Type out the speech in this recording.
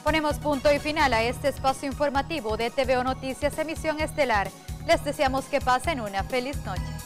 Ponemos punto y final a este espacio informativo de TVO Noticias, emisión estelar. Les deseamos que pasen una feliz noche.